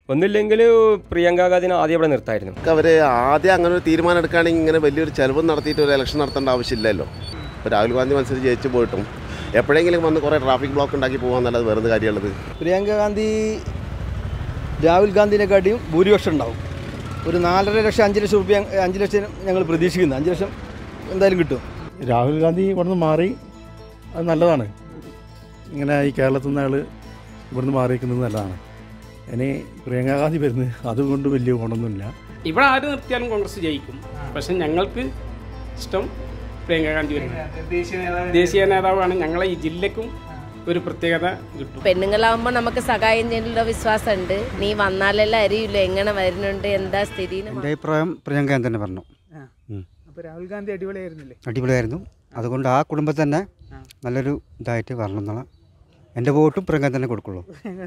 ഒന്നുമില്ലെങ്കിൽ പ്രിയങ്ക ഗാന്ധിനെ ആദ്യം ഇവിടെ നിർത്തായിരുന്നു. അവർ ആദ്യം അങ്ങനെ ഒരു തീരുമാനം എടുക്കുകയാണെങ്കിൽ ഇങ്ങനെ വലിയൊരു ചെലവ് നടത്തിയിട്ട് ഒരു ഇലക്ഷൻ നടത്തേണ്ട ആവശ്യമില്ലല്ലോ. ഇപ്പോൾ രാഹുൽ ഗാന്ധി മത്സരിച്ച് ജയിച്ചു പോയിട്ടും എപ്പോഴെങ്കിലും വന്ന് കുറേ ട്രാഫിക് ബ്ലോക്ക് ഉണ്ടാക്കി പോകാമെന്നല്ലാതെ വെറുതെ കാര്യമുള്ളത്. പ്രിയങ്ക ഗാന്ധി രാഹുൽ ഗാന്ധിനെക്കാട്ടിയും ഭൂരിപക്ഷം ഉണ്ടാവും. ഒരു 4.5 ലക്ഷം 5 ലക്ഷം റുപ്യ 5 ലക്ഷം ഞങ്ങൾ പ്രതീക്ഷിക്കുന്നു. 5 ലക്ഷം എന്തായാലും കിട്ടും. രാഹുൽ ഗാന്ധി ഇവിടുന്ന് മാറി അത് നല്ലതാണ്. ഇങ്ങനെ ഈ കേരളത്തിൽ നിന്ന് അയാൾ ഇവിടുന്ന് മാറിയിരിക്കുന്നത് നല്ലതാണ്. ഇനി പ്രിയങ്ക ഗാന്ധി വരുന്നത് അതുകൊണ്ട് വലിയ ഗുണമൊന്നുമില്ല. ഇവിടെ ആര് നിർത്തിയാലും കോൺഗ്രസ് ജയിക്കും. പക്ഷെ ഞങ്ങൾക്ക് ഇഷ്ടം പ്രിയങ്ക ഗാന്ധി വരുന്നത് ദേശീയ നേതാവാണ്. ഞങ്ങളെ ഈ ജില്ലക്കും ഒരു പ്രത്യേകത കിട്ടും. പെണ്ണുങ്ങളാകുമ്പോൾ നമുക്ക് സഹായം ചെയ്യാനുള്ള വിശ്വാസമുണ്ട്. നീ വന്നാലെല്ലാം അറിയില്ല എങ്ങനെ വരുന്നുണ്ട് എന്താ സ്ഥിതി. എൻ്റെ അഭിപ്രായം പ്രിയങ്ക ഗാന്ധി തന്നെ പറഞ്ഞു. അപ്പോൾ രാഹുൽ ഗാന്ധി അടിപൊളിയായിരുന്നില്ലേ? അടിപൊളിയായിരുന്നു. അതുകൊണ്ട് ആ കുടുംബത്തിൽ തന്നെ നല്ലൊരു ഇതായിട്ട് വരണം എന്നുള്ള എൻ്റെ വോട്ടും പ്രിയങ്ക തന്നെ കൊടുക്കുള്ളൂ.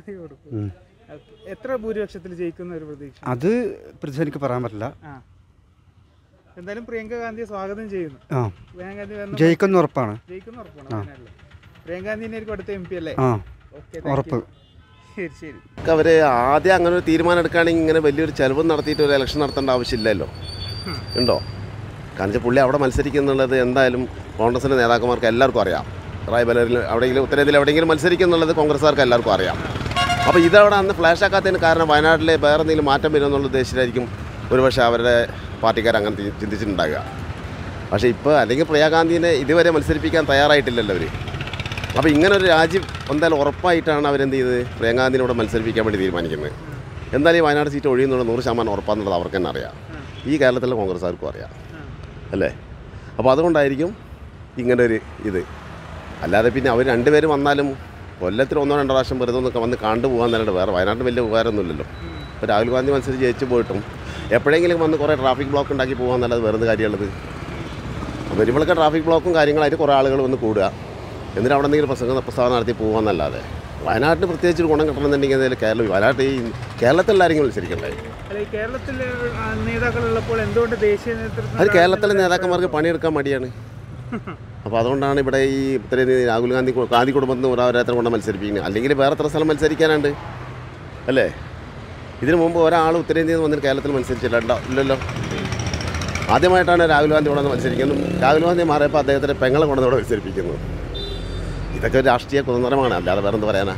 എത്ര ഭൂരിപക്ഷത്തിൽ ജയിക്കുന്ന ഒരു പ്രതീക്ഷ? അത് പ്രതീക്ഷ എനിക്ക് പറയാൻ പറ്റില്ല. എന്തായാലും പ്രിയങ്ക ഗാന്ധിയെ സ്വാഗതം ചെയ്യുന്നു. പ്രിയങ്ക ഗാന്ധി ജയിക്കുന്ന ഉറപ്പാണ്. പ്രിയങ്ക ഗാന്ധി അടുത്ത MP അല്ലേ? ഉറപ്പ്. ശരി. അവർ ആദ്യം അങ്ങനെ ഒരു തീരുമാനം എടുക്കുകയാണെങ്കിൽ ഇങ്ങനെ വലിയൊരു ചെലവ് നടത്തിയിട്ട് ഒരു ഇലക്ഷൻ നടത്തേണ്ട ആവശ്യമില്ലല്ലോ. ഉണ്ടോ? കാരണം പുള്ളി അവിടെ മത്സരിക്കുന്നുള്ളത് എന്തായാലും കോൺഗ്രസിൻ്റെ നേതാക്കന്മാർക്ക് എല്ലാവർക്കും അറിയാം. റായ്ബലറിൽ എവിടെയെങ്കിലും ഉത്തരേന്ത്യയിൽ എവിടെയെങ്കിലും മത്സരിക്കുന്നുള്ളത് കോൺഗ്രസ്സുകാർക്ക് എല്ലാവർക്കും അറിയാം. അപ്പോൾ ഇതവിടെ അന്ന് ഫ്ലാഷ് ആക്കാത്തതിന് കാരണം വയനാട്ടിലെ വേറെ എന്തെങ്കിലും മാറ്റം വരുമെന്നുള്ള ഉദ്ദേശത്തിലായിരിക്കും ഒരുപക്ഷെ അവരുടെ പാർട്ടിക്കാർ അങ്ങനെ ചിന്തിച്ചിട്ടുണ്ടാകുക. പക്ഷേ ഇപ്പോൾ അല്ലെങ്കിൽ പ്രിയങ്ക ഗാന്ധിനെ ഇതുവരെ മത്സരിപ്പിക്കാൻ തയ്യാറായിട്ടില്ലല്ലോ അവർ. അപ്പോൾ ഇങ്ങനൊരു രാജ്യം എന്തായാലും ഉറപ്പായിട്ടാണ് അവരെന്ത് ചെയ്ത് പ്രിയങ്ക ഗാന്ധിനോട് മത്സരിപ്പിക്കാൻ വേണ്ടി തീരുമാനിക്കുന്നത്. എന്തായാലും ഈ വയനാട് സീറ്റ് ഒഴിയുന്നുള്ള 100% ഉറപ്പാണെന്നുള്ളത് അവർക്ക് തന്നെ അറിയാം. ഈ കേരളത്തിലെ കോൺഗ്രസ്സുകാർക്കും അറിയാം അല്ലേ? അപ്പോൾ അതുകൊണ്ടായിരിക്കും ഇങ്ങനെ ഒരു ഇത്. അല്ലാതെ പിന്നെ അവർ രണ്ടുപേരും വന്നാലും കൊല്ലത്തിൽ 1-2 പ്രാവശ്യം വെറുതെ ഒന്നൊക്കെ വന്ന് കണ്ടുപോകാൻ തന്നെ വേറെ വയനാട്ടിൽ വലിയ ഉപകാരമൊന്നുമില്ലല്ലോ. ഇപ്പോൾ രാഹുൽ ഗാന്ധി മത്സരിച്ച് ജയിച്ചു പോയിട്ടും എപ്പോഴെങ്കിലും വന്ന് കുറേ ട്രാഫിക് ബ്ലോക്ക് ഉണ്ടാക്കി പോകാമെന്നല്ലാതെ വെറുതെ കാര്യമുള്ളത്. വരുമ്പോഴൊക്കെ ട്രാഫിക് ബ്ലോക്കും കാര്യങ്ങളായിട്ട് കുറേ ആളുകൾ വന്ന് കൂടുക, എന്നിട്ട് അവിടെ എന്തെങ്കിലും പ്രസ്താവന നടത്തി പോകാമെന്നല്ലാതെ വയനാട്ടിന് പ്രത്യേകിച്ച് ഒരു ഗുണം കിട്ടണമെന്നുണ്ടെങ്കിൽ വയനാട്ടിൽ ഈ കേരളത്തിലാരെങ്കിലും മത്സരിക്കണ്ടേ? കേരളത്തിലെ നേതാക്കളുള്ളപ്പോൾ എന്തുകൊണ്ട് ദേശീയ നേതൃത്വം? അത് കേരളത്തിലെ നേതാക്കന്മാർക്ക് പണിയെടുക്കാൻ മടിയാണ്. അപ്പോൾ അതുകൊണ്ടാണ് ഇവിടെ ഈ ഇത്രയും രാഹുൽ ഗാന്ധി കുടുംബത്തിന് ഓരോരുത്തരെ കൊണ്ട് മത്സരിപ്പിക്കുന്നത്. അല്ലെങ്കിൽ വേറെ എത്ര സ്ഥലം മത്സരിക്കാനുണ്ട് അല്ലേ? ഇതിനു മുമ്പ് ഒരാൾ ഉത്തരേന്ത്യയിൽ നിന്ന് വന്നിട്ട് കേരളത്തിൽ മത്സരിച്ചില്ല ഇല്ലല്ലോ. ആദ്യമായിട്ടാണ് രാഹുൽ ഗാന്ധി ഇവിടെ നിന്ന് മത്സരിക്കുന്നത്. രാഹുൽ ഗാന്ധി മാറിയപ്പോൾ അദ്ദേഹത്തിൻ്റെ പെങ്ങളെ കൊണ്ടു ഇവിടെ മത്സരിപ്പിക്കുന്നു. ഇതൊക്കെ ഒരു രാഷ്ട്രീയ കുതന്ത്രമാണ്, അല്ലാതെ വേറെ എന്ത് പറയാനാ?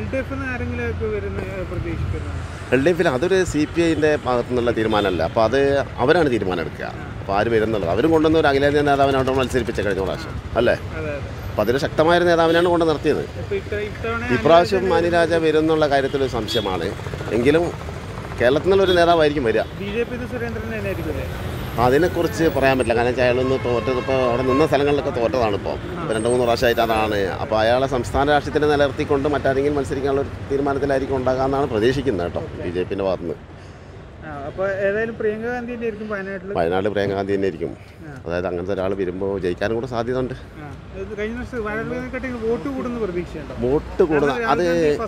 LDF അതൊരു CPIൻ്റെ ഭാഗത്തു നിന്നുള്ള തീരുമാനമല്ല. അപ്പോൾ അത് അവരാണ് തീരുമാനം എടുക്കുക. അപ്പോൾ ആര് വരുന്നുള്ളത് അവരും കൊണ്ടുവന്ന ഒരു അഖിലേന്ത്യാ നേതാവിനോട് മത്സരിപ്പിച്ച കഴിഞ്ഞ പ്രാവശ്യം അല്ലേ? അപ്പോൾ അതൊരു ശക്തമായൊരു നേതാവിനാണ് കൊണ്ട് നിർത്തിയത്. ഇപ്രാവശ്യം മാനിരാജ വരുന്നുള്ള കാര്യത്തിലൊരു സംശയമാണ്. എങ്കിലും കേരളത്തിൽ നിന്നുള്ളൊരു നേതാവായിരിക്കും വരിക. അതിനെക്കുറിച്ച് പറയാൻ പറ്റില്ല. കാരണം വെച്ചാൽ അയാളൊന്ന് തോറ്റതിപ്പോൾ അവിടെ നിന്ന സ്ഥലങ്ങളിലൊക്കെ തോറ്റതാണ്. ഇപ്പോൾ 2-3 പ്രാവശ്യമായിട്ട് അതാണ്. അപ്പോൾ അയാളെ സംസ്ഥാന രാഷ്ട്രീയത്തിന് നിലനിർത്തിക്കൊണ്ട് മറ്റാരെങ്കിലും മത്സരിക്കാനുള്ള ഒരു തീരുമാനത്തിലായിരിക്കും ഉണ്ടാകാമെന്നാണ് പ്രതീക്ഷിക്കുന്നത് കേട്ടോ, BJPൻ്റെ ഭാഗത്തുനിന്ന്. വയനാട് പ്രിയങ്ക ഗാന്ധി തന്നെ ആയിരിക്കും. അതായത് അങ്ങനത്തെ ഒരാൾ വരുമ്പോൾ ജയിക്കാനും കൂടെ സാധ്യത ഉണ്ട്. വോട്ട് കൂടുന്ന അത്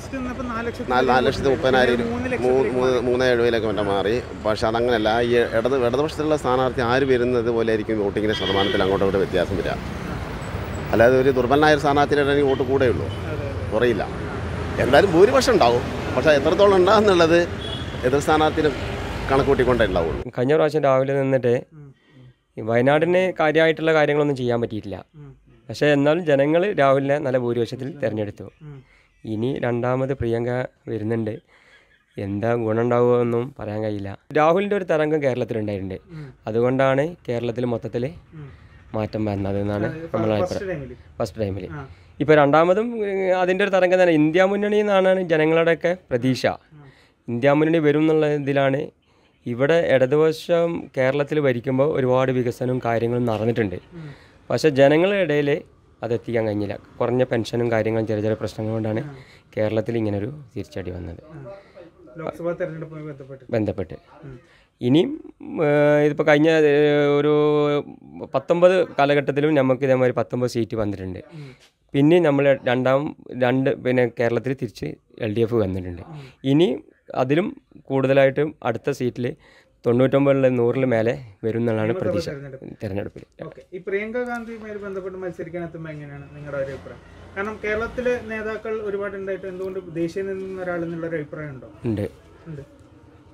4,30,000 3,70,000 മറ്റേ മാറി. പക്ഷെ അതങ്ങനെയല്ല. ഈ ഇടതുപക്ഷത്തിലുള്ള സ്ഥാനാർത്ഥി ആര് വരുന്നത് പോലെ ആയിരിക്കും വോട്ടിങ്ങിൻ്റെ ശതമാനത്തിൽ അങ്ങോട്ടും ഇവിടെ വ്യത്യാസം വരിക. അല്ലാതെ ഒരു ദുർബലനായ സ്ഥാനാർത്ഥിയുടെ വോട്ട് കൂടെയുള്ളൂ, കുറയില്ല. എന്തായാലും ഭൂരിപക്ഷം ഉണ്ടാവും. പക്ഷേ എത്രത്തോളം ഉണ്ടാകുന്നുള്ളത് എതിർ സ്ഥാനാർത്ഥിനും കണക്കൂട്ടിക്കൊണ്ടേ ഉണ്ടാവുള്ളൂ. കഴിഞ്ഞ പ്രാവശ്യം രാവിലെ നിന്നിട്ട് വയനാടിന് കാര്യമായിട്ടുള്ള കാര്യങ്ങളൊന്നും ചെയ്യാൻ പറ്റിയിട്ടില്ല. പക്ഷേ എന്നാലും ജനങ്ങൾ രാഹുലിനെ നല്ല ഭൂരിപക്ഷത്തിൽ തിരഞ്ഞെടുത്തു. ഇനി രണ്ടാമത് പ്രിയങ്ക വരുന്നുണ്ട്. എന്താ ഗുണമുണ്ടാവുമെന്നും പറയാൻ കഴിയില്ല. രാഹുലിൻ്റെ ഒരു തരംഗം കേരളത്തിലുണ്ടായിട്ടുണ്ട്. അതുകൊണ്ടാണ് കേരളത്തിൽ മൊത്തത്തിൽ മാറ്റം വരുന്നതെന്നാണ് നമ്മളെ അഭിപ്രായം. ഫസ്റ്റ് ടൈമിൽ ഇപ്പോൾ രണ്ടാമതും അതിൻ്റെ ഒരു തരംഗം തന്നെ. ഇന്ത്യ മുന്നണി എന്നാണ് ജനങ്ങളുടെയൊക്കെ പ്രതീക്ഷ. ഇന്ത്യ മുന്നണി വരും എന്നുള്ള ഇതിലാണ്. ഇവിടെ ഇടതുപക്ഷം കേരളത്തിൽ ഭരിക്കുമ്പോൾ ഒരുപാട് വികസനവും കാര്യങ്ങളും നടന്നിട്ടുണ്ട്. പക്ഷേ ജനങ്ങളുടെ ഇടയിൽ അതെത്തിക്കാൻ കഴിഞ്ഞില്ല. കുറഞ്ഞ പെൻഷനും കാര്യങ്ങളും ചെറിയ ചെറിയ പ്രശ്നങ്ങൾ കൊണ്ടാണ് കേരളത്തിൽ ഇങ്ങനൊരു തിരിച്ചടി വന്നത്. ബന്ധപ്പെട്ട് ഇനിയും ഇതിപ്പോൾ കഴിഞ്ഞ ഒരു 19 കാലഘട്ടത്തിലും നമുക്ക് ഇതേമാതിരി 19 സീറ്റ് വന്നിട്ടുണ്ട്. പിന്നെ നമ്മൾ പിന്നെ കേരളത്തിൽ തിരിച്ച് LDF വന്നിട്ടുണ്ട്. ഇനി അതിലും കൂടുതലായിട്ടും അടുത്ത സീറ്റിൽ 99 100 മേലെ വരും എന്നുള്ളതാണ് പ്രതീക്ഷ തെരഞ്ഞെടുപ്പിൽ. ഈ പ്രിയങ്ക ഗാന്ധിയുമായി ബന്ധപ്പെട്ട് മത്സരിക്കാൻ എത്തുമ്പോൾ എങ്ങനെയാണ് നിങ്ങളുടെ ഒരു അഭിപ്രായം? കാരണം കേരളത്തിലെ നേതാക്കൾ ഒരുപാട് ഉണ്ടായിട്ട് എന്തുകൊണ്ട് ദേശീയ നിന്നൊരാളെന്നുള്ളൊരു അഭിപ്രായം ഉണ്ടോ? ഉണ്ട്.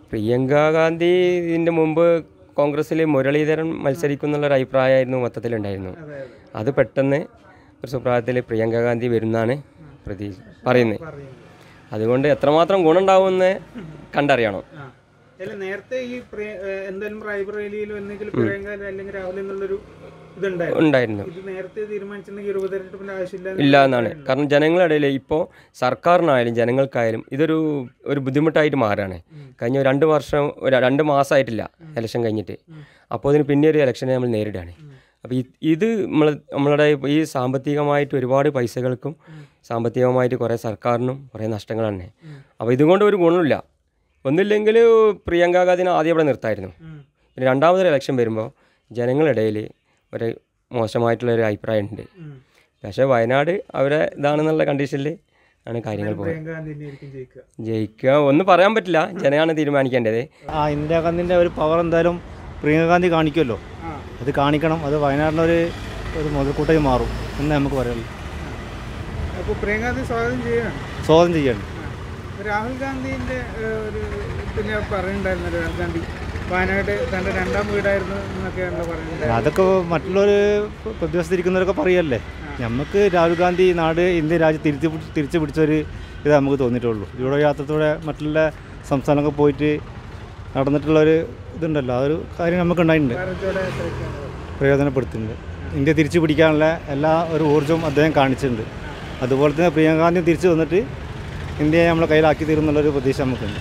പ്രിയങ്ക ഗാന്ധി ഇതിൻ്റെ മുമ്പ് കോൺഗ്രസ്സിൽ മുരളീധരൻ മത്സരിക്കുന്നുള്ളൊരു അഭിപ്രായമായിരുന്നു മൊത്തത്തിലുണ്ടായിരുന്നു. അത് പെട്ടെന്ന് ഒരു സുപ്രഭാതത്തിൽ പ്രിയങ്ക ഗാന്ധി വരുന്നാണ് പറയുന്നത്. അതുകൊണ്ട് എത്രമാത്രം ഗുണമുണ്ടാവുമെന്ന് കണ്ടറിയണം. നേരത്തെ ഈ എന്തായാലും റായ്ബറേലിയിൽ ഒന്നെങ്കിൽ പ്രിയങ്ക അല്ലെങ്കിൽ രാഹുൽ എന്നുള്ളൊരു ഉണ്ടായിരുന്നു. ഇത് നേരത്തെ തീരുമാനിച്ചിട്ടുണ്ടെങ്കിൽ ഉപതെരഞ്ഞെടുപ്പിന്റെ ആവശ്യമില്ല ഇല്ല എന്നാണ്. കാരണം ജനങ്ങളുടെ ഇടയിൽ ഇപ്പോൾ സർക്കാരിനായാലും ജനങ്ങൾക്കായാലും ഇതൊരു ബുദ്ധിമുട്ടായിട്ട് മാറുകയാണ്. കഴിഞ്ഞ 2 മാസമായിട്ടില്ല ഇലക്ഷൻ കഴിഞ്ഞിട്ട്. അപ്പോൾ അതിന് പിന്നെ ഒരു ഇലക്ഷനെ നമ്മൾ നേരിടുകയാണ്. അപ്പോൾ ഇത് നമ്മളുടെ ഈ സാമ്പത്തികമായിട്ട് ഒരുപാട് പൈസകൾക്കും സാമ്പത്തികമായിട്ട് കുറേ സർക്കാരിനും കുറേ നഷ്ടങ്ങളാണ്. അപ്പോൾ ഇതുകൊണ്ട് ഒരു ഗുണമില്ല. ഒന്നുമില്ലെങ്കിൽ പ്രിയങ്ക ഗാന്ധിനെ ആദ്യം ഇവിടെ നിർത്തായിരുന്നു. പിന്നെ രണ്ടാമതൊരു ഇലക്ഷൻ വരുമ്പോൾ ജനങ്ങളിടയിൽ ഒരു മോശമായിട്ടുള്ളൊരു അഭിപ്രായം ഉണ്ട്. പക്ഷേ വയനാട് അവരെ ഇതാണെന്നുള്ള കണ്ടീഷനിൽ ആണ് കാര്യങ്ങൾ പോകുന്നത്. ജയിക്കുക ഒന്നും പറയാൻ പറ്റില്ല, ജനമാണ് തീരുമാനിക്കേണ്ടത്. ഇന്ദിരാഗാന്ധിൻ്റെ ഒരു പവർ എന്തായാലും പ്രിയങ്ക ഗാന്ധി കാണിക്കുമല്ലോ, അത് കാണിക്കണം. അത് വയനാടിനൊരു മുതൽക്കൂട്ടായി മാറും എന്ന് നമുക്ക് പറയാനുള്ളൂ. അപ്പോൾ പ്രിയങ്ക ഗാന്ധി സ്വാഗതം ചെയ്യണം. രാഹുൽ ഗാന്ധിൻ്റെ ഒരു പിന്നെ പറയുന്നുണ്ടായിരുന്നു, രാഹുൽ ഗാന്ധി വയനാട് തൻ്റെ 2ാം വീടായിരുന്നു എന്നൊക്കെയാണല്ലോ പറയുന്നത്. അതൊക്കെ മറ്റുള്ളവർ പ്രതിവശത്തിരിക്കുന്നവരൊക്കെ പറയല്ലേ. നമുക്ക് രാഹുൽ ഗാന്ധി ഇന്ത്യ രാജ്യം തിരിച്ചു പിടിച്ചൊരു ഇത് നമുക്ക് തോന്നിയിട്ടുള്ളൂ. ജൂഡോ യാത്രത്തോടെ മറ്റുള്ള സംസ്ഥാനമൊക്കെ പോയിട്ട് നടന്നിട്ടുള്ളൊരു ഇതുണ്ടല്ലോ, അതൊരു കാര്യം നമുക്ക് ഉണ്ടായിട്ടുണ്ട്, പ്രയോജനപ്പെടുത്തുന്നുണ്ട്. ഇന്ത്യ തിരിച്ചു പിടിക്കാനുള്ള ഒരു ഊർജ്ജവും അദ്ദേഹം കാണിച്ചിട്ടുണ്ട്. അതുപോലെ തന്നെ പ്രിയങ്ക ഗാന്ധി തിരിച്ചു വന്നിട്ട് ഇന്ത്യയെ നമ്മളെ കയ്യിലാക്കി തീരുന്നുള്ളൊരു പ്രതീക്ഷ നമുക്കുണ്ട്.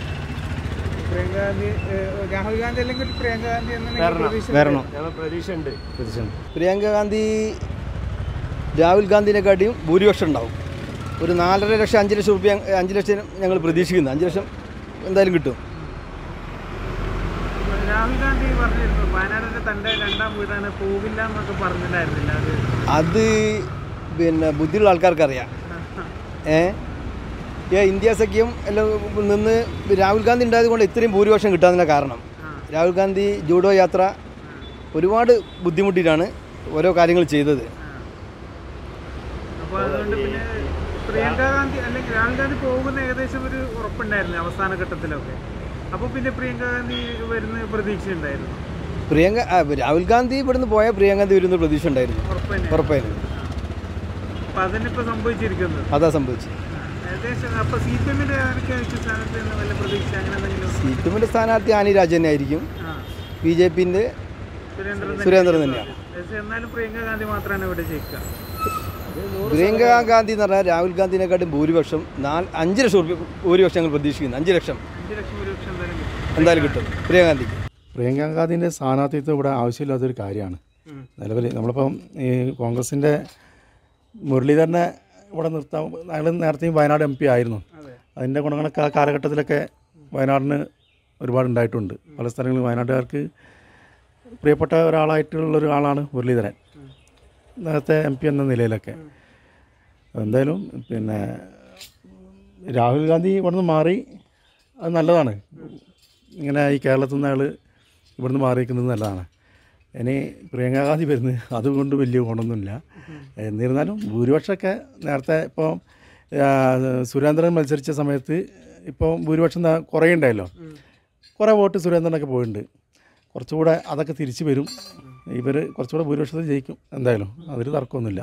രാഹുൽ ഗാന്ധി അല്ലെങ്കിൽ പ്രിയങ്ക ഗാന്ധി വരണം. പ്രിയങ്ക ഗാന്ധി രാഹുൽ ഗാന്ധിനെക്കാട്ടിയും ഭൂരിപക്ഷം ഉണ്ടാവും. ഒരു 4.5 ലക്ഷം 5 ലക്ഷം രൂപ 5 ലക്ഷം ഞങ്ങൾ പ്രതീക്ഷിക്കുന്നു. 5 ലക്ഷം എന്തായാലും കിട്ടും. രാഹുൽ ഗാന്ധി പറഞ്ഞിരുന്നു വയനാടിന്റെ തൻ്റെ 2ാം വീടാണ്, പോകില്ല എന്നൊക്കെ പറഞ്ഞിട്ടുണ്ടായിരുന്നില്ല. അത് പിന്നെ ബുദ്ധിയുള്ള ആൾക്കാർക്കറിയാം. ഇന്ത്യ സഖ്യം എല്ലാം നിന്ന് രാഹുൽ ഗാന്ധി ഉണ്ടായത് കൊണ്ട് ഇത്രയും ഭൂരിപക്ഷം കിട്ടാനുള്ള കാരണം. രാഹുൽ ഗാന്ധി ജൂഡോ യാത്ര ഒരുപാട് ബുദ്ധിമുട്ടിയിട്ടാണ് ഓരോ കാര്യങ്ങൾ ചെയ്തത്. അപ്പോൾ അതുകൊണ്ട് പിന്നെ പ്രിയങ്ക ഗാന്ധി അല്ലെങ്കിൽ രാഹുൽ ഗാന്ധി പോകുന്ന ഏകദേശം ഒരു ഉറപ്പുണ്ടായിരുന്നു അവസാന ഘട്ടത്തിലൊക്കെ. അപ്പോൾ പിന്നെ പ്രിയങ്ക ഗാന്ധി വരുന്ന പ്രതീക്ഷ ഉണ്ടായിരുന്നു. രാഹുൽ ഗാന്ധി ഇവിടുന്ന് പോയാൽ പ്രിയങ്ക ഗാന്ധി വരുന്ന പ്രതീക്ഷ ഉണ്ടായിരുന്നു, ഉറപ്പായിരുന്നു. അപ്പോൾ അതിനിപ്പോൾ സംഭവിച്ചിരിക്കുന്നത് അതാ സംഭവിച്ചത്. സിപിഎമ്മിൻ്റെ സ്ഥാനാർത്ഥി ആനി രാജൻ തന്നെ ആയിരിക്കും. BJPൻ്റെ സുരേന്ദ്രൻ തന്നെയാണ്. പ്രിയങ്ക ഗാന്ധി എന്ന് പറഞ്ഞാൽ രാഹുൽ ഗാന്ധിനെക്കാട്ടും ഭൂരിപക്ഷം 5 ലക്ഷം രൂപ ഭൂരിപക്ഷം ഞങ്ങൾ പ്രതീക്ഷിക്കുന്നു. 5 ലക്ഷം എന്തായാലും കിട്ടും പ്രിയങ്ക ഗാന്ധിൻ്റെ സ്ഥാനാർത്ഥിത്വം ഇവിടെ ആവശ്യമില്ലാത്തൊരു കാര്യമാണ്. നിലവിൽ നമ്മളിപ്പം ഈ കോൺഗ്രസിൻ്റെ മുരളീധരനെ ഇവിടെ നിർത്താൻ, അയാൾ നേരത്തെയും വയനാട് MP ആയിരുന്നു. അതിൻ്റെ ഗുണങ്ങളൊക്കെ ആ കാലഘട്ടത്തിലൊക്കെ വയനാടിന് ഒരുപാട് ഉണ്ടായിട്ടുണ്ട്. പല സ്ഥലങ്ങളിൽ വയനാട്ടുകാർക്ക് പ്രിയപ്പെട്ട ഒരാളായിട്ടുള്ളൊരാളാണ് മുരളീധരൻ, നേരത്തെ MP എന്ന നിലയിലൊക്കെ. എന്തായാലും പിന്നെ രാഹുൽ ഗാന്ധി ഇവിടുന്ന് മാറി, അത് നല്ലതാണ്. ഇങ്ങനെ ഈ കേരളത്തിൽ നിന്ന് അയാൾ ഇവിടുന്ന് മാറിയിരിക്കുന്നത് നല്ലതാണ്. ഇനി പ്രിയങ്ക ഗാന്ധി വരുന്നത് അതുകൊണ്ട് വലിയ ഗുണമൊന്നുമില്ല. എന്നിരുന്നാലും ഭൂരിപക്ഷമൊക്കെ നേരത്തെ ഇപ്പോൾ സുരേന്ദ്രൻ മത്സരിച്ച സമയത്ത് ഇപ്പോൾ ഭൂരിപക്ഷം കുറേ ഉണ്ടായല്ലോ, കുറേ വോട്ട് സുരേന്ദ്രനൊക്കെ പോയിട്ടുണ്ട്. കുറച്ചുകൂടെ അതൊക്കെ തിരിച്ചു വരും. ഇവർ കുറച്ചുകൂടെ ഭൂരിപക്ഷത്തിൽ ജയിക്കും എന്തായാലും, അതിൽ തർക്കമൊന്നുമില്ല.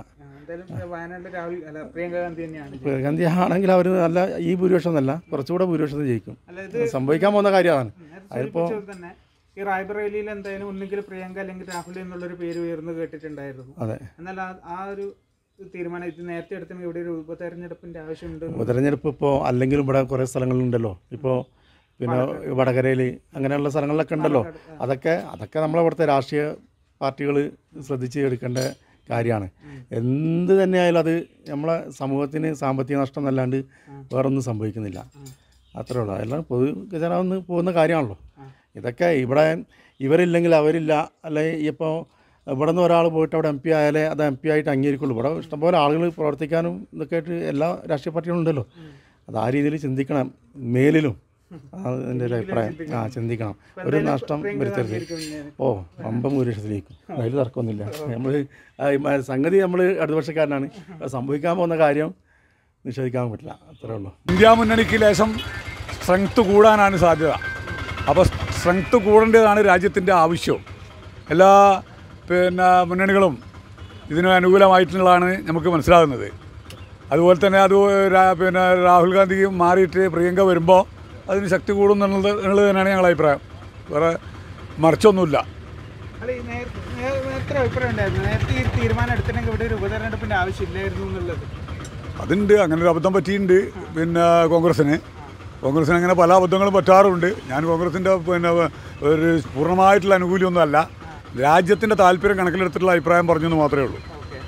പ്രിയങ്ക ഗാന്ധി ആണെങ്കിൽ അവർ നല്ല ഈ ഭൂരിപക്ഷം എന്നല്ല, കുറച്ചുകൂടെ ഭൂരിപക്ഷത്തിൽ ജയിക്കും. സംഭവിക്കാൻ പോകുന്ന കാര്യമാണ്. അതിപ്പോൾ ഈ റായ്ബറേലിയിൽ എന്തായാലും ഒന്നുകിൽ പ്രിയങ്ക അല്ലെങ്കിൽ രാഹുൽ എന്നുള്ളൊരു പേര് ഉയർന്നു കേട്ടിട്ടുണ്ടായിരുന്നു. അതെ. എന്നാൽ ആ ഒരു തീരുമാനം ഇത് നേരത്തെ എടുത്തെങ്കിൽ ഇവിടെ ഒരു ഉപതെരഞ്ഞെടുപ്പിൻ്റെ ആവശ്യമുണ്ട്. ഉപതെരഞ്ഞെടുപ്പ് ഇപ്പോൾ അല്ലെങ്കിലും ഇവിടെ കുറേ സ്ഥലങ്ങളുണ്ടല്ലോ. ഇപ്പോൾ പിന്നെ വടകരയിൽ അങ്ങനെയുള്ള സ്ഥലങ്ങളിലൊക്കെ ഉണ്ടല്ലോ. അതൊക്കെ നമ്മളിവിടുത്തെ രാഷ്ട്രീയ പാർട്ടികൾ ശ്രദ്ധിച്ച് എടുക്കേണ്ട കാര്യമാണ്. എന്ത് തന്നെയായാലും അത് നമ്മളെ സമൂഹത്തിന് സാമ്പത്തിക നഷ്ടം എന്നല്ലാണ്ട് വേറൊന്നും സംഭവിക്കുന്നില്ല. അത്രേ ഉള്ളൂ. എല്ലാം പൊതുജനാവുന്ന പോകുന്ന കാര്യമാണല്ലോ. ഇതൊക്കെ ഇവിടെ ഇവരില്ലെങ്കിൽ അവരില്ല, അല്ലെങ്കിൽ ഇപ്പോൾ ഇവിടെ നിന്ന് ഒരാൾ പോയിട്ട് അവിടെ MP ആയാലേ അത് MP ആയിട്ട് അംഗീകരിക്കുള്ളൂ. ഇവിടെ ഇഷ്ടംപോലെ ആളുകൾ പ്രവർത്തിക്കാനും ഇതൊക്കെ ആയിട്ട് എല്ലാ രാഷ്ട്രീയ പാർട്ടികളും ഉണ്ടല്ലോ. അത് ആ രീതിയിൽ ചിന്തിക്കണം മേലിലും. എൻ്റെ ഒരു അഭിപ്രായം. ചിന്തിക്കണം, ഒരു നഷ്ടം വരുത്തരുത്. വമ്പം ഭൂരിപക്ഷത്തിലേക്കും അതിൽ തർക്കമൊന്നുമില്ല. സംഗതി നമ്മൾ ഇടതുപക്ഷക്കാരനാണ്. സംഭവിക്കാൻ പോകുന്ന കാര്യം നിഷേധിക്കാൻ പറ്റില്ല. അത്രേ ഉള്ളൂ. ഇന്ത്യ മുന്നണിക്ക് ലേശം സ്ട്രെങ്ത് കൂടാനാണ് സാധ്യത. അപ്പോൾ സ്ട്രെങ്ത്ത് കൂടേണ്ടതാണ് രാജ്യത്തിൻ്റെ ആവശ്യം. എല്ലാ മുന്നണികളും ഇതിന് അനുകൂലമായിട്ടുള്ളതാണ് നമുക്ക് മനസ്സിലാകുന്നത്. അതുപോലെ തന്നെ അത് രാഹുൽ ഗാന്ധി മാറിയിട്ട് പ്രിയങ്ക വരുമ്പോൾ അതിന് ശക്തി കൂടും എന്നുള്ളത് തന്നെയാണ് ഞങ്ങളുടെ അഭിപ്രായം. വേറെ മറിച്ചൊന്നുമില്ല. നേരത്തെ അഭിപ്രായം ഉണ്ടായിരുന്നു, നേരത്തെ ഈ തീരുമാനം എടുത്തിട്ടുണ്ടെങ്കിൽ ഇവിടെ ഒരു ഉപതെരഞ്ഞെടുപ്പിൻ്റെ ആവശ്യമില്ലായിരുന്നു എന്നുള്ളത്. അതുണ്ട്, അങ്ങനെ ഒരു അബദ്ധം പറ്റിയിട്ടുണ്ട് കോൺഗ്രസ്സിന് അങ്ങനെ പല അബദ്ധങ്ങളും പറ്റാറുണ്ട്. ഞാൻ കോൺഗ്രസിൻ്റെ ഒരു പൂർണ്ണമായിട്ടുള്ള അനുകൂലിയൊന്നുമല്ല, രാജ്യത്തിൻ്റെ താല്പര്യം കണക്കിലെടുത്തിട്ടുള്ള അഭിപ്രായം പറഞ്ഞെന്ന് മാത്രമേ ഉള്ളൂ.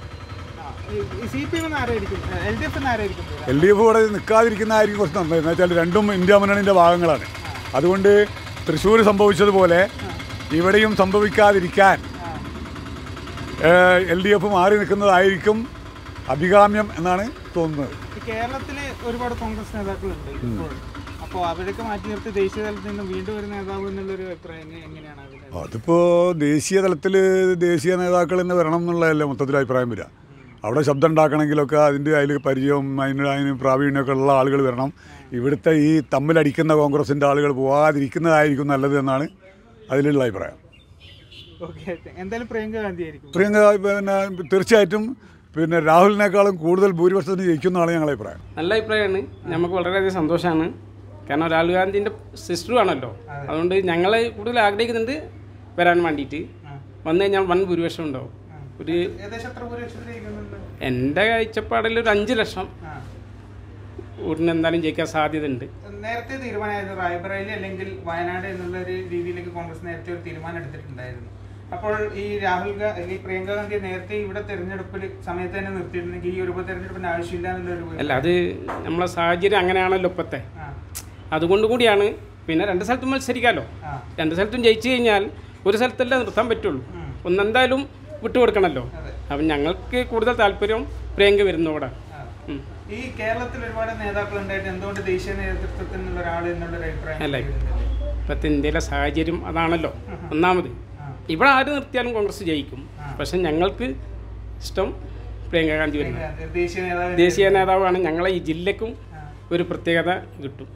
LDF ഇവിടെ നിൽക്കാതിരിക്കുന്നതായിരിക്കും കുറച്ച് നല്ലത്. എന്ന് വെച്ചാൽ രണ്ടും ഇന്ത്യ മുന്നണിൻ്റെ ഭാഗങ്ങളാണ്. അതുകൊണ്ട് തൃശ്ശൂർ സംഭവിച്ചതുപോലെ ഇവിടെയും സംഭവിക്കാതിരിക്കാൻ LDF മാറി നിൽക്കുന്നതായിരിക്കും അഭികാമ്യം എന്നാണ് തോന്നുന്നത്. കേരളത്തിൽ ഒരുപാട് കോൺഗ്രസ് നേതാക്കളുണ്ട് ഇപ്പോൾ. അപ്പോൾ അവരൊക്കെ മാറ്റി നിർത്തി ദേശീയ തലത്തിൽ നിന്ന് വീണ്ടും ഒരു നേതാവ് എന്നുള്ളൊരു അഭിപ്രായം എങ്ങനെയാണ്? അതിപ്പോൾ ദേശീയ തലത്തിൽ ദേശീയ നേതാക്കൾ തന്നെ വരണം എന്നുള്ളതല്ലേ മൊത്തത്തിൽ അഭിപ്രായം വരിക. അവിടെ ശബ്ദം ഉണ്ടാക്കണമെങ്കിലൊക്കെ അതിൽ പരിചയം അതിന് പ്രാവീണ്യമൊക്കെ ഉള്ള ആളുകൾ വരണം. ഇവിടുത്തെ ഈ തമ്മിലടിക്കുന്ന കോൺഗ്രസിൻ്റെ ആളുകൾ പോകാതിരിക്കുന്നതായിരിക്കും നല്ലത് എന്നാണ് അതിലുള്ള അഭിപ്രായം. എന്തായാലും പ്രിയങ്ക ഗാന്ധി ആയിരിക്കും. പ്രിയങ്ക തീർച്ചയായിട്ടും രാഹുലിനേക്കാളും കൂടുതൽ ഭൂരിപക്ഷത്തിന് ജയിക്കുന്നതാണ് ഞങ്ങളുടെ അഭിപ്രായം. നല്ല അഭിപ്രായമാണ്. നമുക്ക് വളരെയധികം സന്തോഷമാണ്. കാരണം രാഹുൽ ഗാന്ധിൻ്റെ സിസ്റ്ററും ആണല്ലോ. അതുകൊണ്ട് ഞങ്ങളെ കൂടുതൽ ആഗ്രഹിക്കുന്നുണ്ട് വരാൻ വേണ്ടിയിട്ട്. വന്നു കഴിഞ്ഞാൽ വൻ ഭൂരിപക്ഷം ഉണ്ടാവും. ഒരു എൻ്റെ കാഴ്ചപ്പാടിൽ ഒരു 5 ലക്ഷം ഉടനെ എന്തായാലും ജയിക്കാൻ സാധ്യതയുണ്ട്. നേരത്തെ തീരുമാനമായിരുന്നു റായ്ബറേലി അല്ലെങ്കിൽ വയനാട് എന്നുള്ള ഒരു രീതിയിലേക്ക് കോൺഗ്രസ് നേരത്തെ ഒരു തീരുമാനം എടുത്തിട്ടുണ്ടായിരുന്നു. അപ്പോൾ ഈ പ്രിയങ്ക ഗാന്ധി നേരത്തെ ഇവിടെ തെരഞ്ഞെടുപ്പിൽ സമയത്ത് തന്നെ നിർത്തിയിട്ടുണ്ടെങ്കിൽ ഈ ഒരു ഉപതെരഞ്ഞെടുപ്പിന് ആവശ്യമില്ല എന്നുള്ളൊരു അല്ല, അത് നമ്മളെ സാഹചര്യം അങ്ങനെയാണല്ലോ ഇപ്പോഴത്തെ. അതുകൊണ്ട് കൂടിയാണ്. പിന്നെ 2 സ്ഥലത്തും മത്സരിക്കാമല്ലോ. 2 സ്ഥലത്തും ജയിച്ചു കഴിഞ്ഞാൽ ഒരു സ്ഥലത്തല്ലേ നിർത്താൻ പറ്റുള്ളൂ. ഒന്നെന്തായാലും വിട്ടുകൊടുക്കണമല്ലോ. അപ്പം ഞങ്ങൾക്ക് കൂടുതൽ താല്പര്യം പ്രിയങ്ക വരുന്നതോടെ. ഈ കേരളത്തിൽ ഒരുപാട് നേതാക്കൾ ഉണ്ടായിട്ട് എന്തുകൊണ്ട് ദേശീയ നേതൃത്വത്തിൽ നിന്നുള്ള ഒരാൾ എന്നുള്ളൊരു അഭിപ്രായം അല്ല, ഇപ്പോഴത്തെ ഇന്ത്യയിലെ സാഹചര്യം അതാണല്ലോ. ഒന്നാമത് ഇവിടെ ആര് നിർത്തിയാലും കോൺഗ്രസ് ജയിക്കും. പക്ഷെ ഞങ്ങൾക്ക് ഇഷ്ടം പ്രിയങ്ക ഗാന്ധി വരുന്നത് ദേശീയ നേതാവാണ്. ഞങ്ങളെ ഈ ജില്ലക്കും ഒരു പ്രത്യേകത കിട്ടും.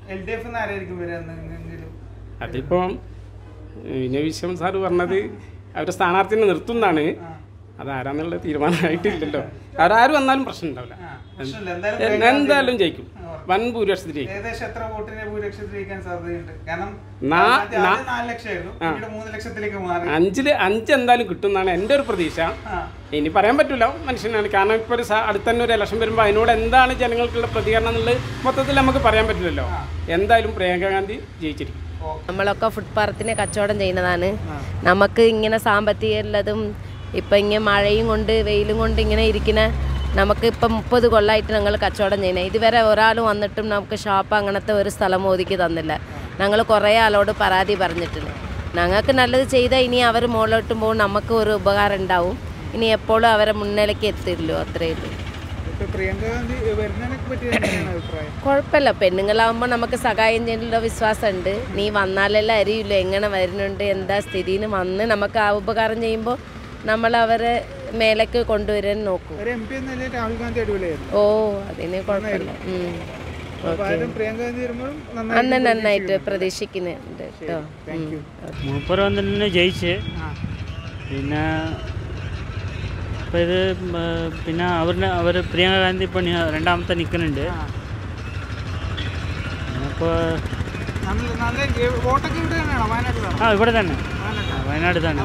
അതിപ്പം വിനയ് സാറ് പറഞ്ഞത് അവർ സ്ഥാനാർത്ഥിനെ നിർത്തുന്നതാണ്. അതാരാന്നുള്ള തീരുമാനമായിട്ടില്ലല്ലോ. അവരാരും വന്നാലും പ്രശ്നം ഉണ്ടാവില്ല. എന്തായാലും ജയിക്കും. വൻ ഭൂരിപക്ഷത്തിൽ ജയിക്കും. 5 എന്തായാലും കിട്ടും എന്നാണ് എൻ്റെ ഒരു പ്രതീക്ഷ. ഇനി പറയാൻ പറ്റില്ല, മനുഷ്യനാണ്. കാരണം ഇപ്പോൾ ഒരു അടുത്തന്നെ ഒരു ഇലക്ഷൻ വരുമ്പോൾ അതിനോട് എന്താണ് ജനങ്ങൾക്കുള്ള പ്രതികരണം എന്നുള്ളത് മൊത്തത്തിൽ നമുക്ക് പറയാൻ പറ്റില്ലല്ലോ. എന്തായാലും പ്രിയങ്ക ഗാന്ധി ജയിച്ചിരിക്കും. നമ്മളൊക്കെ ഫുട്പാത്തിനെ കച്ചവടം ചെയ്യുന്നതാണ്. നമുക്ക് ഇങ്ങനെ സാമ്പത്തികമുള്ളതും ഇപ്പം ഇങ്ങനെ മഴയും കൊണ്ട് വെയിലും കൊണ്ട് ഇങ്ങനെ ഇരിക്കുന്ന നമുക്ക് ഇപ്പം 30 കൊല്ലമായിട്ട് ഞങ്ങൾ കച്ചവടം ചെയ്യുന്നത്. ഇതുവരെ ഒരാൾ വന്നിട്ടും നമുക്ക് ഷോപ്പ് അങ്ങനത്തെ ഒരു സ്ഥലം ഒതുക്കി തന്നില്ല. ഞങ്ങൾ കുറേ ആളോട് പരാതി പറഞ്ഞിട്ടുണ്ട്. ഞങ്ങൾക്ക് നല്ലത് ചെയ്താൽ ഇനി അവർ മുകളിലോട്ടും പോകും, നമുക്ക് ഒരു ഉപകാരം ഉണ്ടാവും. ഇനി എപ്പോഴും അവരെ മുന്നിലേക്ക് എത്തില്ലോ, അത്രയേ ഉള്ളൂ. കുഴപ്പമില്ല, പെണ്ണുങ്ങളാകുമ്പോൾ നമുക്ക് സഹായം ചെയ്യാനുള്ള വിശ്വാസമുണ്ട്. നീ വന്നാലെല്ലാം അറിയില്ലോ എങ്ങനെ വരുന്നുണ്ട് എന്താ സ്ഥിതിന്ന് വന്ന് നമുക്ക് ആ ഉപകാരം ചെയ്യുമ്പോൾ നമ്മൾ അവരെ മേലേക്ക് കൊണ്ടുവരാൻ നോക്കും. ഓ, അതിന് കുഴപ്പമില്ല. അന്ന് നന്നായിട്ട് പ്രതീക്ഷിക്കുന്നുണ്ട് കേട്ടോ. മൂപ്പർ വന്നിട്ട് ജയിച്ച് പിന്നെ അപ്പോൾ ഇത് പിന്നെ അവർ പ്രിയങ്ക ഗാന്ധി ഇപ്പോൾ 2ാമത്തെ നിൽക്കുന്നുണ്ട്. അപ്പോൾ ഇവിടെ തന്നെ, വയനാട് തന്നെ.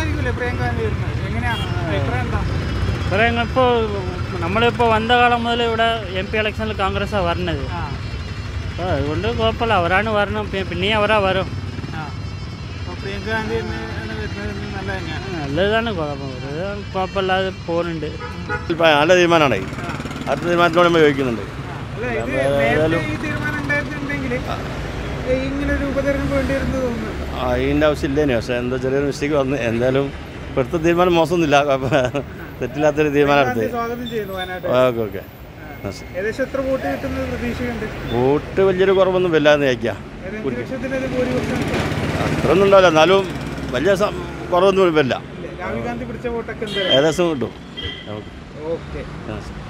പ്രിയങ്ക ഇപ്പോൾ നമ്മളിപ്പോൾ വന്ന കാലം മുതൽ ഇവിടെ MP ഇലക്ഷനിൽ കോൺഗ്രസ്സാണ് വരണത്. അപ്പോൾ അതുകൊണ്ട് കുഴപ്പമില്ല, അവരാണ് വരണം. പിന്നെയും അവരാ വരും. നല്ലതാണ്, കുഴപ്പമില്ലാതെ പോകുന്നുണ്ട്. നല്ല തീരുമാനമാണ്. അടുത്ത തീരുമാനത്തിനോട് നമ്മൾ ചോദിക്കുന്നുണ്ട്. അതിൻ്റെ ആവശ്യമില്ലേനു, പക്ഷേ എന്താ ചെറിയൊരു മിസ്റ്റേക്ക് വന്ന്. എന്തായാലും ഇപ്പോഴത്തെ തീരുമാനം മോശമൊന്നുമില്ല, തെറ്റില്ലാത്തൊരു തീരുമാനം എടുത്ത്. Okay okay. വോട്ട് വലിയൊരു കുറവൊന്നും വരില്ലാന്ന് ചോദിക്കാം. അത്രയൊന്നും ഉണ്ടാവില്ല, എന്നാലും വലിയ കുറവൊന്നും വരില്ല. ഏകദേശം കിട്ടും.